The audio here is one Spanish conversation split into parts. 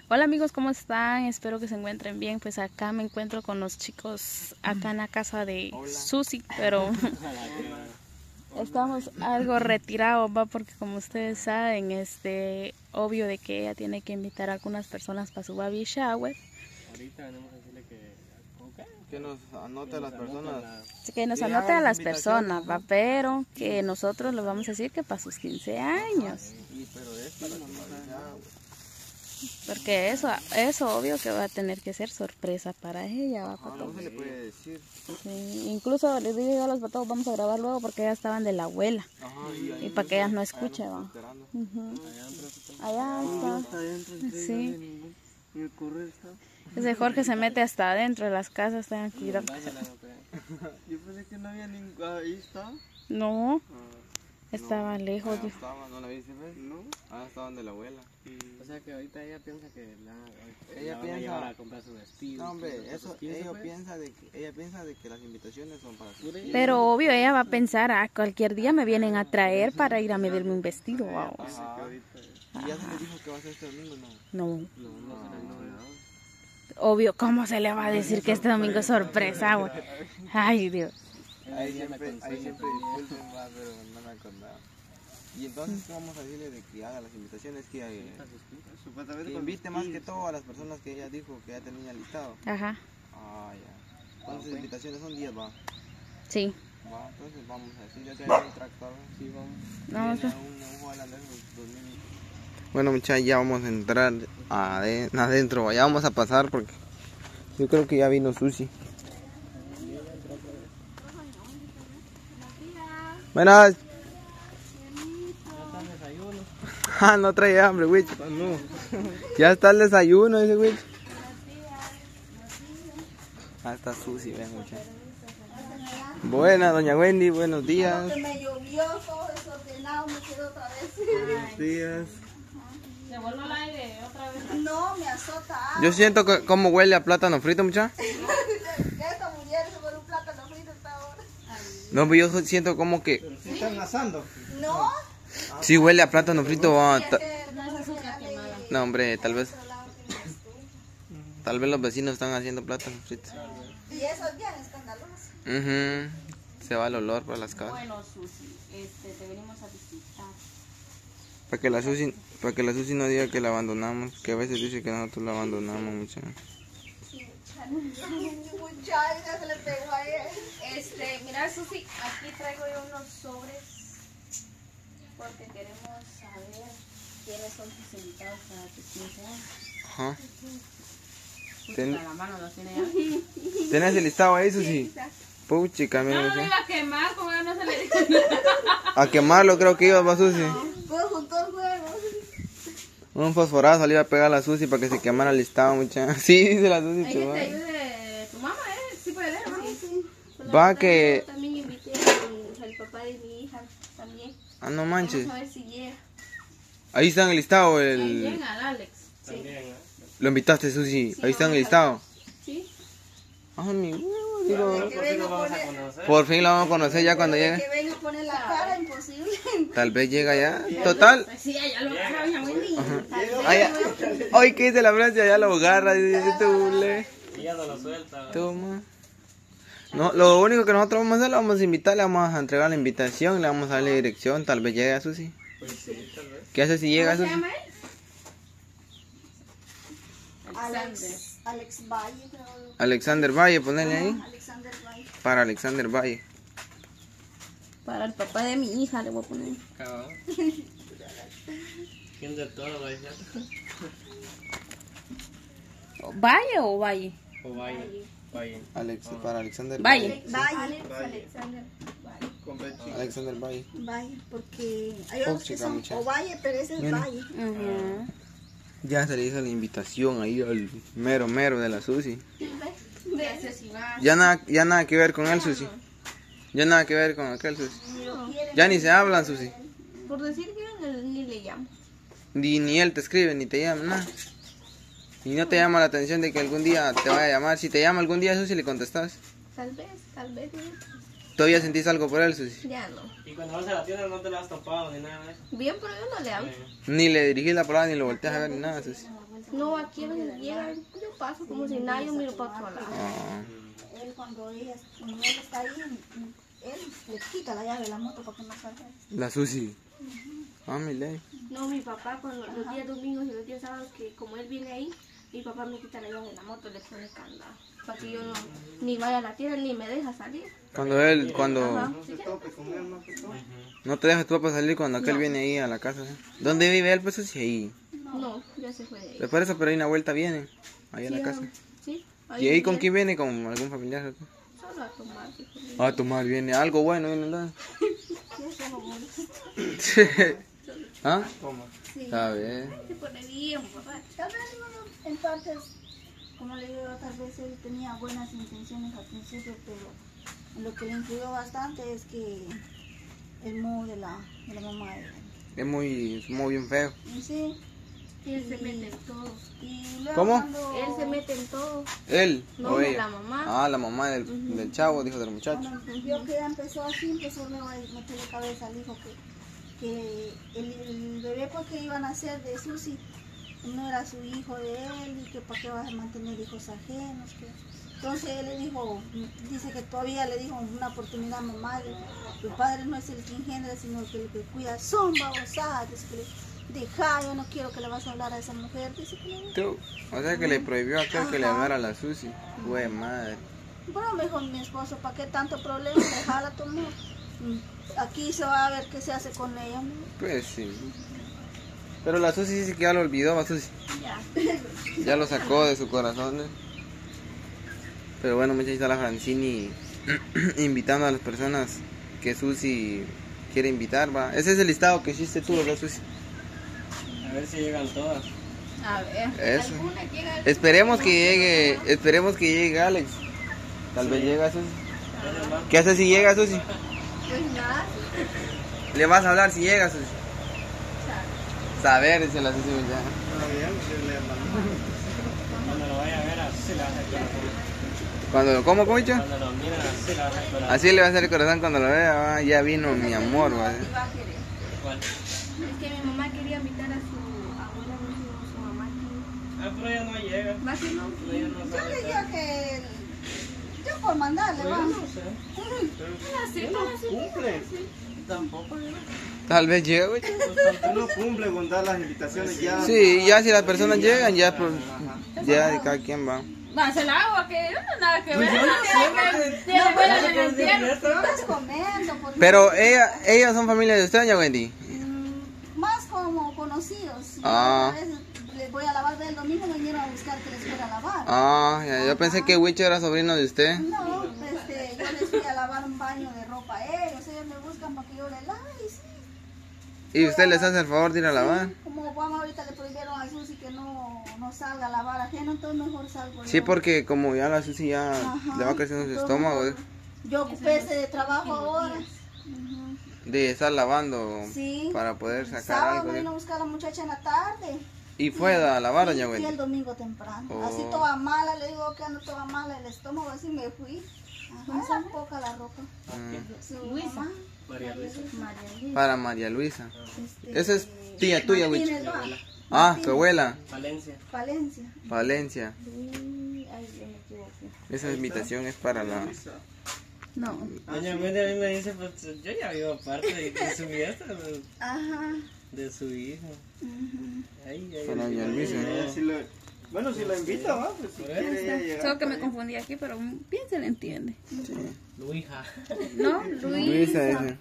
Hola amigos, ¿cómo están? Espero que se encuentren bien. Pues acá me encuentro con los chicos acá en la casa de Susi, pero estamos algo retirados, va, porque como ustedes saben, obvio de que ella tiene que invitar a algunas personas para su baby shower. Ahorita venimos a decirle que nos anote a las personas. Que nos anote a las personas, va, pero que nosotros les vamos a decir que para sus 15 años. Sí, pero es para la Navidad, Porque eso obvio que va a tener que ser sorpresa para ella, va, para no todos. se le puede decir. Sí, incluso les digo yo a los patos, vamos a grabar luego porque ellas estaban de la abuela. Ajá, Y para que ellas no escuchen, va. Allá está. Sí. ¿Y el correo está? Ese Jorge se mete hasta adentro de las casas, tengan cuidado. Yo pensé que no había ningún... Ahí está. No, estaba lejos. No estaba, ¿no la viste, ves? No. Estaban de la abuela. O sea que ahorita ella piensa que Ella van a piensa- llevar a comprar su vestido. No, hombre, para sus eso, 15, ella pues. piensa de que las invitaciones son para sus hijos. Pero obvio ella va a pensar, cualquier día me vienen a traer para ir a medirme un vestido. Wow. Ajá. ¿Y ya se le dijo que va a ser este domingo? No. No, No se le novedad. obvio, ¿cómo se le va a decir que este domingo es sorpresa, güey? Ay, Dios. Ahí siempre disculpen, va, pero no me acordaba. Y entonces, ¿qué vamos a decirle de que haga las invitaciones? Que invite más que todo a las personas que ella dijo que ya tenía listado. Ajá, Ya. ¿Cuántas invitaciones son? 10, va. sí. Va, entonces vamos a decirle que hay un tractor. Sí, vamos. No, Tiene un Holland de esos 2000. Bueno, muchachos, ya vamos a entrar adentro. Ya vamos a pasar porque yo creo que ya vino Susi. Buenas. No trae hambre, güey. No. Ya está el desayuno ese, güey. Está Susi, ven, muchachos. Buenas, doña Wendy, buenos días. Me llovió, todo desordenado, me quedo otra vez. Buenos días. ¿Se vuelve al aire otra vez? No, me azota. Yo siento como huele a plátano frito, muchacha. Esta mujer se vuelve un plátano frito hasta ahora. No, pero yo siento como que ¿Se están asando? No. sí huele a plátano frito. No es azúcar quemada. No, hombre, tal vez los vecinos están haciendo plátano frito. Y eso es bien escandaloso. Se va el olor para las casas. Bueno, Susi, te venimos a visitar. Para que la Susi no diga que la abandonamos, que a veces dice que nosotros la abandonamos, muchachos. Muchacha, ya se le pegó a él. Mira, Susi, aquí traigo yo unos sobres porque queremos saber quiénes son tus invitados para tus 15 años. Ajá. Pucha, la mano los tiene ya. ¿Tenés el listado ahí, Susi? Puchica, mira, No, lo muchacho. iba a quemar, como no se le dijo. A quemarlo creo que iba, va, Susi. Pues juntó el juego. Un fosforazo le iba a pegar a la Susi para que se quemara el listado, muchacha. Sí, dice la Susi, Hay que te chaval. ayude tu mamá, sí puede leer, ¿no? Sí. Va que... Yo también invité al papá de mi hija también. no manches. Vamos a ver si llega. Ahí está en el listado, Ahí llega el Alex. También, ¿eh? Lo invitaste, Susi. Ahí está en el listado. Sí. Ah, mi huevo, digo. Que venga a Vamos a poner, conocer. Por fin la vamos a conocer ya cuando llegue. que venga a poner la cara, imposible. Tal vez llega ya. Total. Sí, ya lo agarra, ya Wendy. Hoy que dice la Francia, ya lo agarra. Dice tú, le. Y ya no lo suelta. Toma. No, lo único que nosotros vamos a hacer, le vamos a invitar, le vamos a entregar la invitación, le vamos a dar la dirección. Tal vez llegue a Susi. Pues sí, tal vez. ¿Qué hace si llega ¿Cómo se Susi? llama él? Alex Valle, creo. Alexander Valle, ponele ahí. Alexander Valle. Para Alexander Valle. Para el papá de mi hija le voy a poner. Cabrón. ¿Quién de todo va a decir? ¿Valle o Valle? O Valle. Valle. Para Alexander Valle. Valle. Alexander Con Betty. Alexander Valle. Valle, porque hay otros que chica, son muchacha. o Valle, pero ese es Mira. Valle. Ajá. Ya se le hizo la invitación ahí al mero de la Susi. Ya nada que ver con él, Susi. Ya nada que ver con aquel, Susi. Ya ni se hablan, Susi. Por decir que ni le llamo. Ni él te escribe, ni te llama, nada. Y no te llama la atención de que algún día te vaya a llamar. Si te llama algún día, Susi, le contestas. Tal vez. ¿Todavía sentís algo por él, Susi? Ya no. Y cuando vas a la tienda no te la has topado ni nada de eso. Bien, pero yo no le hablo. Ni le dirigís la palabra, ni lo volteas a ver, ni nada, Susi. No, aquí a veces llega, yo paso como si nadie, yo miro para otro lado. Él cuando él está ahí, él le quita la llave de la moto para que no salga. La Susi. Ah, mi ley. No, mi papá cuando los días domingos y los días sábados, que como él viene ahí, mi papá me quita la llave de la moto, le pone candado. Para que yo no, ni vaya a la tierra, ni me deja salir. Cuando Ajá. no te deja tu papá salir cuando aquel viene ahí a la casa. ¿Dónde vive él? Pues Susi, ahí. No, ya se fue de ahí. Pero por eso, pero ahí una vuelta viene, ahí a la casa. Sí. ¿Y ahí con quién viene? ¿Con algún familiar? Solo a tomar. A tomar, viene algo bueno, viene ¿no? ¿Ah? Sí. A ver. Se pone bien, papá. Tal vez uno, en partes, como le digo, tal vez él tenía buenas intenciones al principio, pero lo que le influyó bastante es que el modo de la mamá de él. Es muy bien feo. Y sí. Él se mete en todo. Y luego ¿Cómo? cuando- Él se mete en todo. ¿Él No, o de ella? la mamá. Ah, la mamá del chavo, dijo del muchacho. Cuando vio que ya empezó así, empezó luego a meterle cabeza al hijo que el bebé pues que iban a hacer de Susi no era su hijo de él y que para qué vas a mantener hijos ajenos. Entonces él le dijo, dice que todavía le dijo una oportunidad a mamá, el padre no es el que engendra, sino el que cuida, son babosadas, que deja, yo no quiero que le vas a hablar a esa mujer, dice que le Tú, o sea que le prohibió a aquel que le hablara a la Susi. Güey, madre. bueno, me dijo mi esposo, ¿para qué tanto problema? Dejala tomar. Aquí se va a ver qué se hace con ella. Pues sí. Pero la Susi sí que ya lo olvidó, la Susi. Ya lo sacó de su corazón. Pero bueno, muchachos, está la Francini invitando a las personas que Susi quiere invitar, va. Ese es el listado que hiciste tú, ¿verdad, Susi? A ver si llegan todas. A ver. Eso. ¿Alguna llega? Esperemos que llegue Alex. Tal vez llegue Susi. ¿Qué hace si llega Susi? Pues nada. Le vas a hablar si llega Susi. Saber, dice la Susi ya. Cuando lo vaya a ver, así le va a hacer corazón. Cuando, ¿cómo dicho? Cuando lo mira, así le va a hacer corazón. Así le va a hacer el corazón cuando lo vea, va, ya vino mi amor, va. Iba a querer. ¿Cuál? Es que mi mamá quería invitar a su abuela, no sé, su mamá aquí. Ah, pero ella no llega. ¿Va que no? Ella no Yo sabe. le digo que yo por mandarle, Yo va. no sé. Así, así. Cumple. Tampoco. Tal vez llegue, güey. Uno cumple con dar las invitaciones ya. Sí, ya si las personas llegan, ya, pues, ya de cada quien va. Va, se la hago que yo no nada que ver. Yo no sé, Tiene porque- buena en el entierro. Estás comiendo, porque Pero ellos son familia de usted, doña Wendy. más como conocidos. Ah. A veces les voy a lavar del domingo, me vinieron a buscar que les fuera a lavar. Ah, ya, yo pensé que Wicho era sobrino de usted. No, yo les fui a lavar un baño de ropa a ellos me buscan para que yo les lave y sí. Y usted les hace el favor de ir a lavar. Como vamos ahorita le prohibieron a Susi que no salga a lavar ajeno, entonces mejor salgo yo. Sí, porque como ya la Susi ya Ajá. le va creciendo su Entonces, estómago, yo ocupé ese trabajo ahora. Ujú. de estar lavando Sí. para poder sacar Sábado algo. me vino a buscar a la muchacha en la tarde. Y fue a lavar, doña Y el Wendy. domingo temprano. Oh. Así toda mala, le digo que ando toda mala el estómago, así me fui. Ajá, era poca la ropa. Su mamá, María Luisa. Para María Luisa. este, Esa es tía tuya, Wicho. Martínez, va. Ah, Martínez, tu abuela. Valencia. Valencia. Valencia. Ay, yo me equivoqué. Esa invitación es para la... No. Doña Wendy a mí me dice, pues yo ya vivo aparte de su fiesta, Ajá. de su hijo. Ujú. Ay, ay, Para doña Luisa. Bueno, si la invita, va, pues si quiere ella llegar. Solo que me confundí aquí, pero bien se le entiende. Luija. ¿No? Luisa, ese.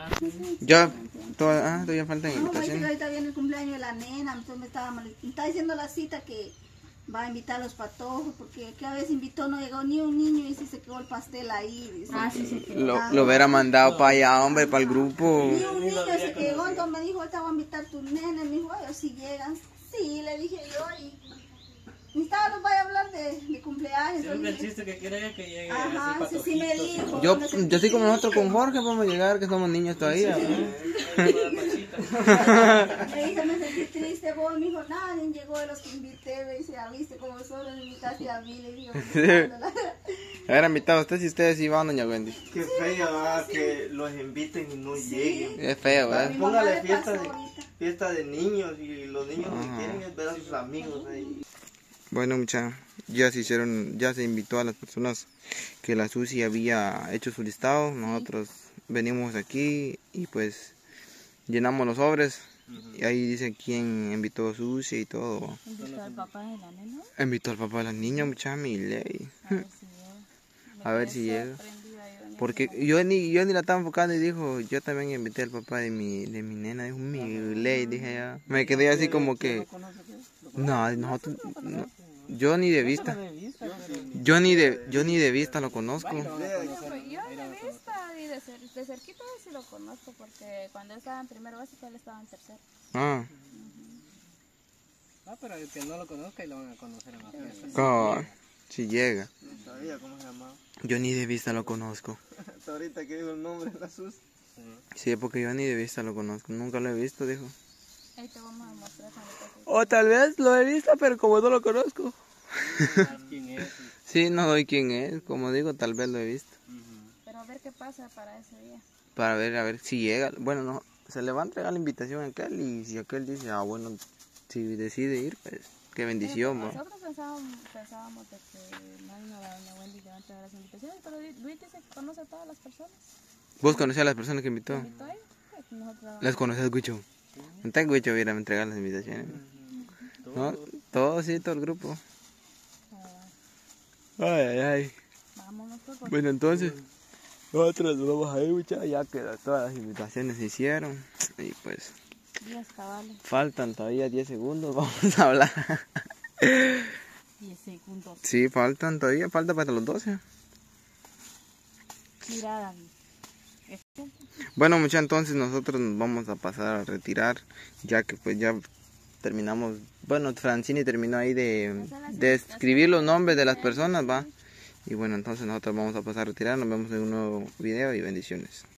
Ya, todavía faltan No, me dice que invitaciones. ahorita viene el cumpleaños de la nena, entonces me está diciendo la cita que va a invitar a los patojos, porque que a veces invitó, no llegó ni un niño y se quedó el pastel ahí. Dice. Sí, sí. Lo hubiera mandado para allá, hombre, para el grupo. Ni un niño se quedó, entonces me dijo, ahorita voy a invitar a tus nenes, me dijo, ay, si llegan, sí, le dije yo, y ni estaba, nos vaya a hablar de cumpleaños. Siempre el entonces, chiste que quiere ella que llegue ajá, así sí, sí me dijo. Yo no sé sí qué. como nosotros con Jorge vamos a llegar, que somos niños todavía. ¿no? Me dice, me sentí triste, vos, me dijo, nadie llegó de los que invité, me dice, viste como solo me invitaste a mí, le digo. A ver, invitado a usted si ustedes iban, doña Wendy. Qué feo, va, que los inviten y no lleguen. Es feo, ¿verdad? Mi mamá Póngale le fiesta pasó de, ahorita. fiesta de niños y los niños lo que Ajá. quieren es ver a sus amigos ahí. Bueno, mucha, ya se invitó a las personas que la Susi había hecho su listado. Nosotros venimos aquí y pues llenamos los sobres. Y ahí dice quién invitó a Susi y todo. ¿Invitó al papá de la nena? Invitó al papá de las niñas, mucha, mi ley. A ver si llega. A ver si llega. Sorprendida yo, ni Porque idea. yo ni la estaba enfocando y dijo, yo también invité al papá de mi nena. Dijo, mi ley, dije ya. Me quedé así como que... No, nosotros... no, yo ni de vista. Yo ni de vista lo conozco. Yo de vista y de cerquita sí lo conozco porque cuando él estaba en primero básico él estaba en tercero. Ah, Ah, pero el que no lo conozca y lo van a conocer en la fiesta. oh, si llega. No sabía cómo se llamaba. Yo ni de vista lo conozco. Hasta ahorita que dijo el nombre, la Sus. Sí, porque yo ni de vista lo conozco. Nunca lo he visto, dijo. Ahí te vamos a mostrar cuando te O tal vez lo he visto, pero como no lo conozco. ¿Quién es? Sí, no doy quién es. Como digo, tal vez lo he visto. Pero a ver qué pasa para ese día. Para ver, a ver si llega. Bueno, no, se le va a entregar la invitación a aquel. Y si aquel dice, ah, bueno, si decide ir, pues qué bendición, ¿no? Nosotros pensábamos de que no la doña Wendy le va a entregar las invitaciones, pero Luis dice que conoce a todas las personas. ¿Vos conocés a las personas que invitó? ¿Invitó a ella? Pues nosotros vamos. ¿Las conoces, Guicho? Entonces Guicho viene a entregar las invitaciones. ¿No? Todo, sí, todo el grupo. Ay, ay, ay. Vámonos pues, porque Bueno, entonces, nosotros nos vamos a ir, muchachos, ya que todas las invitaciones se hicieron. Y pues, días cabales. faltan todavía 10 segundos, vamos a hablar. 10 segundos. Sí, falta para los 12. Mira, David. Bueno, muchachos, entonces nosotros nos vamos a pasar a retirar, ya que pues ya terminamos, bueno, Francini terminó ahí de escribir los nombres de las personas, va. Y bueno, entonces nosotros vamos a pasar a retirar, nos vemos en un nuevo video y bendiciones.